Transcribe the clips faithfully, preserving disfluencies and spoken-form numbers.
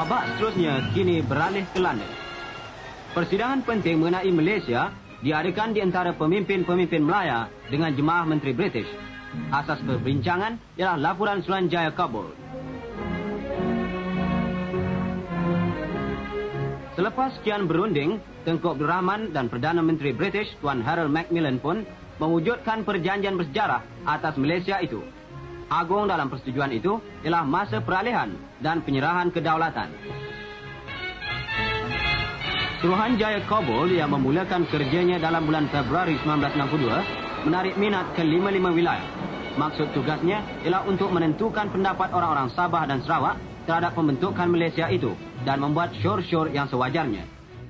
babak seterusnya kini beralih ke London. Persidangan penting mengenai Malaysia diadakan di antara pemimpin-pemimpin Melaya dengan jemaah Menteri British. Asas perbincangan ialah laporan Suruhanjaya Kabul. Selepas sekian berunding, Tengku Abdul Rahman dan Perdana Menteri British Tuan Harold Macmillan pun mewujudkan perjanjian bersejarah atas Malaysia itu. Agung dalam persetujuan itu ialah masa peralihan dan penyerahan kedaulatan. Suruhanjaya Kabul yang memulakan kerjanya dalam bulan Februari seribu sembilan ratus enam puluh dua menarik minat ke lima lima wilayah. Maksud tugasnya ialah untuk menentukan pendapat orang-orang Sabah dan Sarawak terhadap pembentukan Malaysia itu dan membuat syur-syur yang sewajarnya.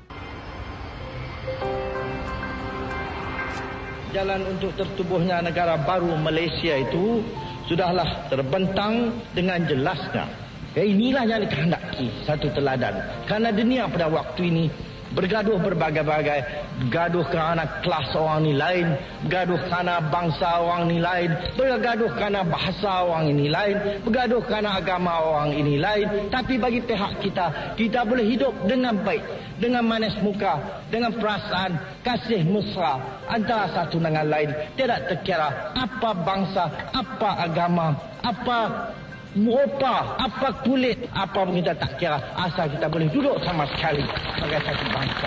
Jalan untuk tertubuhnya negara baru Malaysia itu sudahlah terbentang dengan jelasnya. Ya, inilah yang dikehendaki satu teladan. Karena dunia pada waktu ini bergaduh berbagai-bagai, bergaduh kerana kelas orang ni lain, bergaduh kerana bangsa orang ni lain, bergaduh kerana bahasa orang ini lain, bergaduh kerana agama orang ini lain. Tapi bagi pihak kita, kita boleh hidup dengan baik, dengan manis muka, dengan perasaan kasih mesra antara satu dengan lain. Tidak terkira apa bangsa, apa agama, apa muka, apa kulit, apa pun kita tak kira, asal kita boleh duduk sama sekali sebagai satu bangsa.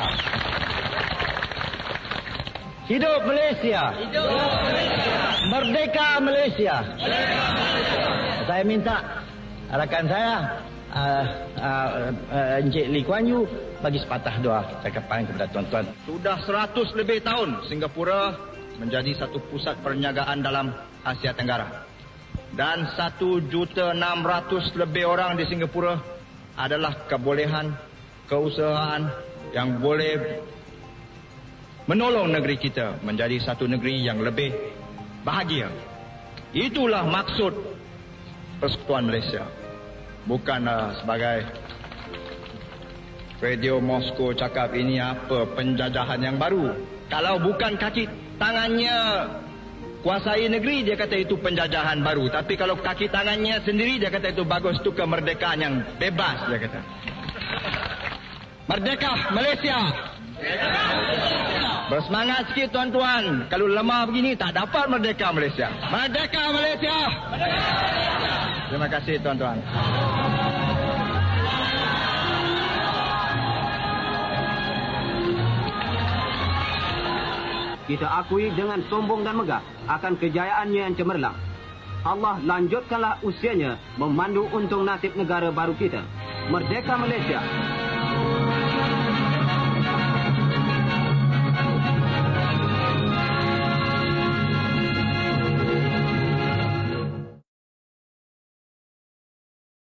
Hidup Malaysia. Hidup Malaysia. Merdeka Malaysia. Merdeka Malaysia. Saya minta rakan saya uh, uh, uh, Encik Lee Kuan Yew bagi sepatah doa cakapan kepada tuan-tuan. Sudah seratus lebih tahun Singapura menjadi satu pusat perniagaan dalam Asia Tenggara. Dan satu juta enam ratus lebih orang di Singapura adalah kebolehan, keusahaan yang boleh menolong negeri kita menjadi satu negeri yang lebih bahagia. Itulah maksud Persekutuan Malaysia. Bukan uh, sebagai Radio Moskow cakap ini apa penjajahan yang baru. Kalau bukan kaki tangannya kuasai negeri, dia kata itu penjajahan baru. Tapi kalau kaki tangannya sendiri, dia kata itu bagus, itu kemerdekaan yang bebas, dia kata. Merdeka Malaysia. Bersemangat sikit tuan-tuan. Kalau lemah begini, tak dapat merdeka Malaysia. Merdeka Malaysia. Terima kasih tuan-tuan. Kita akui dengan sombong dan megah akan kejayaannya yang cemerlang. Allah lanjutkanlah usianya memandu untung nasib negara baru kita. Merdeka Malaysia.